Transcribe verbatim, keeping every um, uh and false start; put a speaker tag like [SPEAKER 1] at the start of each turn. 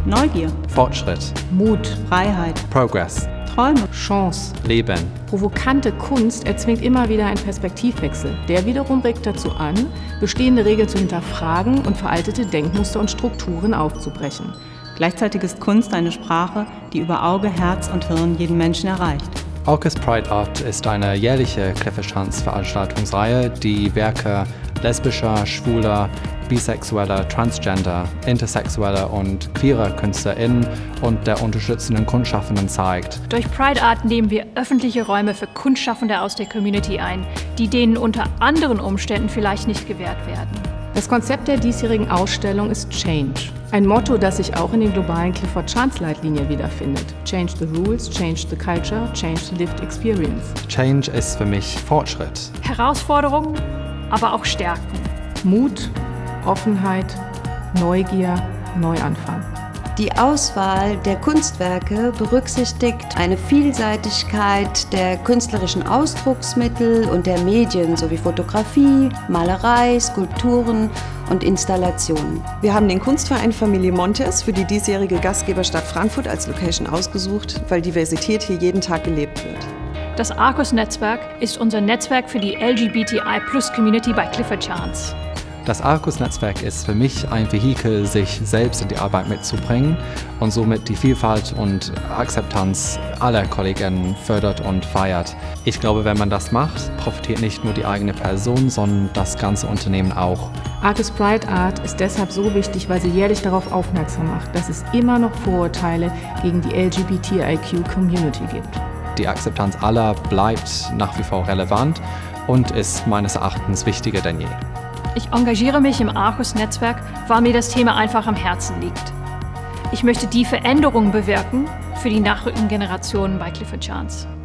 [SPEAKER 1] Neugier,
[SPEAKER 2] Fortschritt,
[SPEAKER 3] Mut,
[SPEAKER 1] Freiheit,
[SPEAKER 2] Progress,
[SPEAKER 1] Träume,
[SPEAKER 3] Chance.
[SPEAKER 2] Leben.
[SPEAKER 3] Provokante Kunst erzwingt immer wieder einen Perspektivwechsel. Der wiederum regt dazu an, bestehende Regeln zu hinterfragen und veraltete Denkmuster und Strukturen aufzubrechen.
[SPEAKER 1] Gleichzeitig ist Kunst eine Sprache, die über Auge, Herz und Hirn jeden Menschen erreicht.
[SPEAKER 2] Arcus Pride Art ist eine jährliche Clifford Chance Veranstaltungsreihe, die Werke lesbischer, schwuler, bisexueller, transgender, intersexueller und queerer KünstlerInnen und der unterstützenden Kunstschaffenden zeigt.
[SPEAKER 4] Durch Pride Art nehmen wir öffentliche Räume für Kunstschaffende aus der Community ein, die denen unter anderen Umständen vielleicht nicht gewährt werden.
[SPEAKER 3] Das Konzept der diesjährigen Ausstellung ist Change. Ein Motto, das sich auch in den globalen Clifford Chance Leitlinien wiederfindet. Change the rules, change the culture, change the lived experience.
[SPEAKER 2] Change ist für mich Fortschritt.
[SPEAKER 4] Herausforderungen, aber auch Stärken.
[SPEAKER 3] Mut, Offenheit, Neugier, Neuanfang.
[SPEAKER 5] Die Auswahl der Kunstwerke berücksichtigt eine Vielseitigkeit der künstlerischen Ausdrucksmittel und der Medien sowie Fotografie, Malerei, Skulpturen und Installationen.
[SPEAKER 6] Wir haben den Kunstverein Familie Montes für die diesjährige Gastgeberstadt Frankfurt als Location ausgesucht, weil Diversität hier jeden Tag gelebt wird.
[SPEAKER 4] Das Arcus-Netzwerk ist unser Netzwerk für die L G B T I Plus Community bei Clifford Chance.
[SPEAKER 2] Das Arcus-Netzwerk ist für mich ein Vehikel, sich selbst in die Arbeit mitzubringen und somit die Vielfalt und Akzeptanz aller Kolleginnen fördert und feiert. Ich glaube, wenn man das macht, profitiert nicht nur die eigene Person, sondern das ganze Unternehmen auch.
[SPEAKER 3] Arcus Pride Art ist deshalb so wichtig, weil sie jährlich darauf aufmerksam macht, dass es immer noch Vorurteile gegen die L G B T I Q Community gibt.
[SPEAKER 2] Die Akzeptanz aller bleibt nach wie vor relevant und ist meines Erachtens wichtiger denn je.
[SPEAKER 4] Ich engagiere mich im Arcus-Netzwerk, weil mir das Thema einfach am Herzen liegt. Ich möchte die Veränderungen bewirken für die nachrückenden Generationen bei Clifford Chance.